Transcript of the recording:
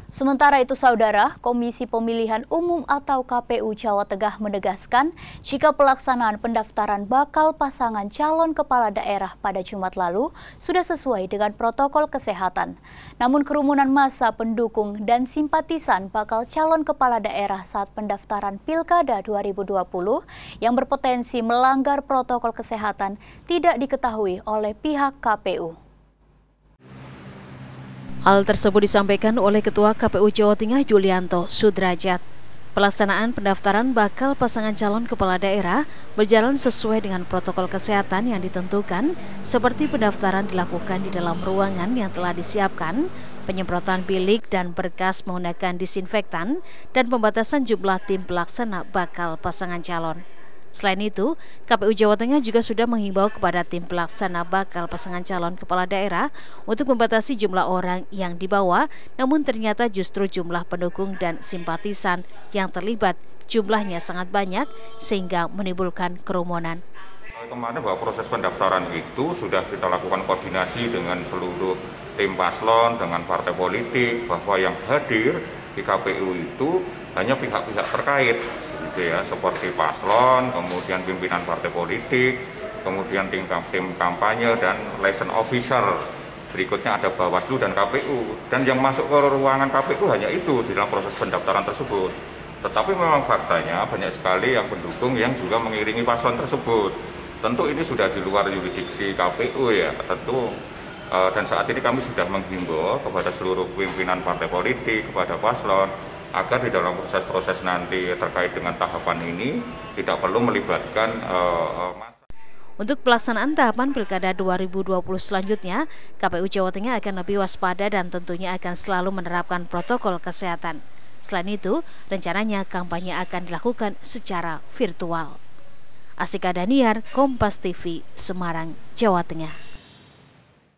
Sementara itu, Saudara, Komisi Pemilihan Umum atau KPU Jawa Tengah menegaskan jika pelaksanaan pendaftaran bakal pasangan calon kepala daerah pada Jumat lalu sudah sesuai dengan protokol kesehatan. Namun kerumunan massa pendukung dan simpatisan bakal calon kepala daerah saat pendaftaran Pilkada 2020 yang berpotensi melanggar protokol kesehatan tidak diketahui oleh pihak KPU. Hal tersebut disampaikan oleh Ketua KPU Jawa Tengah Yulianto Sudrajat. Pelaksanaan pendaftaran bakal pasangan calon kepala daerah berjalan sesuai dengan protokol kesehatan yang ditentukan, seperti pendaftaran dilakukan di dalam ruangan yang telah disiapkan, penyemprotan bilik dan berkas menggunakan disinfektan, dan pembatasan jumlah tim pelaksana bakal pasangan calon. Selain itu, KPU Jawa Tengah juga sudah menghimbau kepada tim pelaksana bakal pasangan calon kepala daerah untuk membatasi jumlah orang yang dibawa, namun ternyata justru jumlah pendukung dan simpatisan yang terlibat jumlahnya sangat banyak sehingga menimbulkan kerumunan. Kemarin bahwa proses pendaftaran itu sudah kita lakukan koordinasi dengan seluruh tim paslon, dengan partai politik, bahwa yang hadir di KPU itu hanya pihak-pihak terkait, gitu ya, seperti paslon, kemudian pimpinan partai politik, kemudian tim kampanye dan liaison officer. Berikutnya ada Bawaslu dan KPU. Dan yang masuk ke ruangan KPU hanya itu di dalam proses pendaftaran tersebut. Tetapi memang faktanya banyak sekali yang pendukung yang juga mengiringi paslon tersebut. Tentu ini sudah di luar yurisdiksi KPU ya, tentu. Dan saat ini kami sudah menghimbau kepada seluruh pimpinan partai politik, kepada paslon, agar di dalam proses-proses nanti terkait dengan tahapan ini tidak perlu melibatkan massa. Untuk pelaksanaan tahapan Pilkada 2020 selanjutnya, KPU Jawa Tengah akan lebih waspada dan tentunya akan selalu menerapkan protokol kesehatan. Selain itu, rencananya kampanye akan dilakukan secara virtual. Asika Daniar, Kompas TV, Semarang, Jawa Tengah.